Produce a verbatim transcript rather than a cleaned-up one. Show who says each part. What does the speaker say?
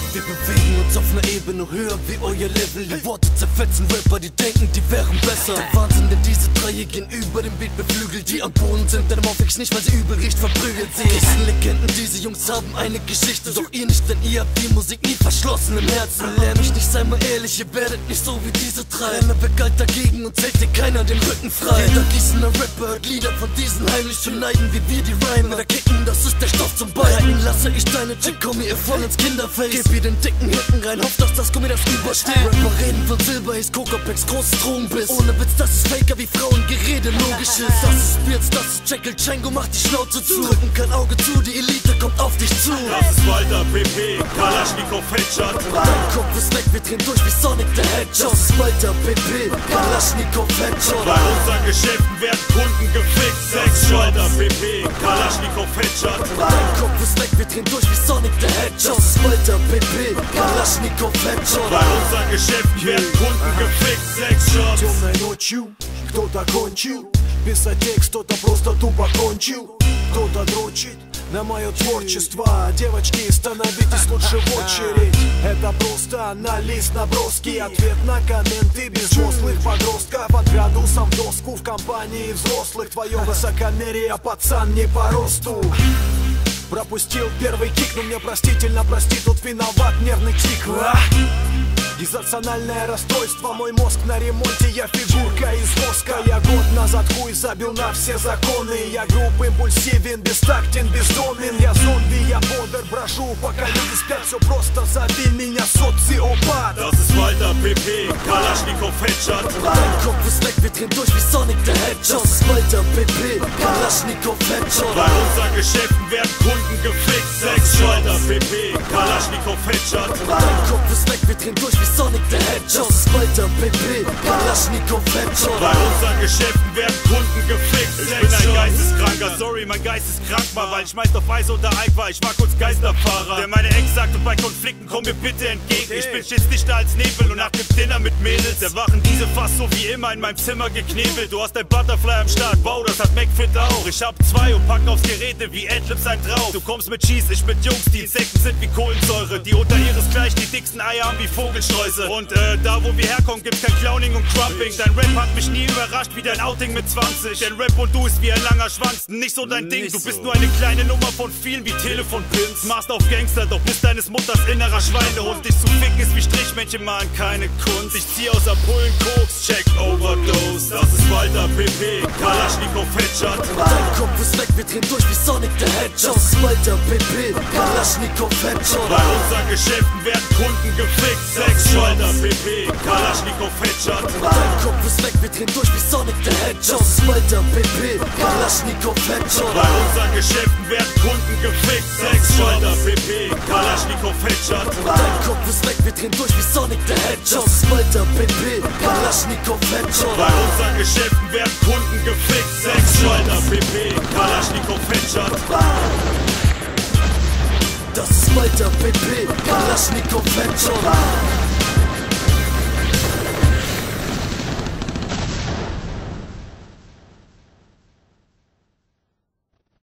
Speaker 1: Wir bewegen uns auf einer Ebene höher wie euer Level. Die Worte zerfetzen Rapper, die denken, die wären besser. Der Wahnsinn, denn diese Dreie gehen über den Beat beflügelt. Die am Boden sind, denn im Aufweg nicht, weil sie übel riecht, verprügelt sie. Das sind Legenden, diese Jungs haben eine Geschichte. Doch ihr nicht, denn ihr habt die Musik nie verschlossen im Herzen. Lehr mich nicht, sei mal ehrlich, ihr werdet nicht so wie diese drei. Einer weg dagegen und zählt dir keiner den Rücken frei. Jeder gießender Rapper hört Lieder von diesen heimlich schneiden wie wir die Rhyme. Oder kicken, das ist der Stoff zum Beiden. Lasse ich deine Chick, komm ihr voll ins Kinderface. Gib ihr den dicken Hinten rein, hoff, dass das Gummi das übersteht. Rapper reden von Silber, ist Coca-Packs, großes Drogenbiss. Ohne Witz, das ist Faker wie Frauengerede, logisch ist. Das ist Beards, das ist Jekyll, Django, macht die Schnauze zu. Drücken kein Auge zu, die Elite kommt auf dich zu.
Speaker 2: Das ist Walter P P, Kalaschnikow Headshot.
Speaker 1: Dein Kopf ist weg, wir drehen durch wie Sonic the Hedgehog. Das ist Walter P P, Kalaschnikow Headshot.
Speaker 2: Bei unseren Geschäften werden Kunden gefickt. Sex Walter P P, Kalaschnikow Headshot.
Speaker 1: Dein Kopf ist weg, wir drehen durch wie Sonic the Hedgehog. Das ist Walter P P, Kalaschnikow Headshot.
Speaker 2: Bei unseren Geschäften werden Kunden gefickt. Sex Shots.
Speaker 3: Темной ночью кто-то кончил писать текст, кто-то просто тупо кончил. Кто-то дрочит на мое творчество. Девочки, становитесь лучше в очередь. Это просто на лист наброски. Ответ на комменты безмозглых подростков. Под градусом в доску в компании взрослых. Твое высокомерие, пацан, не по росту. Пропустил первый кик, но мне простительно, прости, тут виноват нервный тик. А? Дизрациональное расстройство, мой мозг на ремонте, я фигурка из воска. Я год назад хуй забил на все законы. Я груб, импульсивен, бестактен, бездомен. Я зомби, я бодр, брожу, пока люди спят. Все просто, зови меня социопат.
Speaker 2: Das ist Walter P P, Kalaschnikow Headshot.
Speaker 1: Dein Kopf ist weg, wir drehen durch wie Sonic the Hedgehog. Das ist Walter P P, Kalaschnikow Headshot.
Speaker 2: Bei unseren Geschäften werden Kunden gefickt. Sex Walter P P, Kalaschnikow Headshot.
Speaker 1: Dein Kopf ist weg, wir drehen durch wie Sonic the Hedgehog. Das ist Walter P P, Kalaschnikow Headshot.
Speaker 2: Bei unseren Geschäften werden Kunden gefickt. Ich bin ein Geisteskranker, sorry, mein Geist ist krank mal, weil ich meist auf Eis oder Eik war. Ich war kurz Geisterfahrer, der meine Ex sagte, bei Konflikten komm mir bitte entgegen. Ich bin schissdichter als Nebel und nach dem Dinner mit Mädels erwachen diese fast so wie immer in meinem Zimmer geknebelt. Du hast ein Butterfly am Start, wow, das hat McFit auch. Ich hab zwei und pack aufs Geräte wie Adlibs ein drauf. Du kommst mit Cheese, ich mit Jungs, die Insekten sind wie Kohlensäure, die unter ihresgleichen die dicksten Eier haben wie Vogelstreuse. Und äh, da wo wir herkommen, gibt's kein Clowning und Crumping. Dein Rap hat mich nie überrascht wie dein Outing mit zwanzig. Denn Rap und du ist wie ein langer Schwanz, nicht so dein Ding. Du bist nur eine kleine Nummer von vielen wie Telefonpins. Machst auf Gangster, doch bist deines Mutters innerer Schweinehund. Dich zu ficken ist wie Strichmännchen malen, keine Kunst. Ich zieh außer Pullen Koks, check Overdose. Das ist Walter P P, Kalaschnikow Headshot.
Speaker 1: Dein Kopf ist weg, wir drehen durch wie Sonic the Hedgehog. Das ist Walter P P, Kalaschnikow Headshot.
Speaker 2: Bei unseren Geschäften werden Kunden gefickt. Sex Walter P P, Kalaschnikow Headshot.
Speaker 1: Dein Kopf ist weg, wir drehen durch wie Sonic the Hedgehog. Das ist Walter P P, Kalaschnikow Headshot.
Speaker 2: Bei unseren Geschäften werden Kunden gefickt. Sex Walter P P, Kalaschnikow Headshot.
Speaker 1: Dein Kopf ist weg, wir drehen durch wie Sonic the Hedgehog. Das ist Walter P P, Kalaschnikow Headshot.
Speaker 2: Bei unseren Geschäften werden Kunden gefickt. Sex Walter P P, Kalaschnikow Headshot.
Speaker 1: Das ist Walter P P, Kalaschnikow Headshot.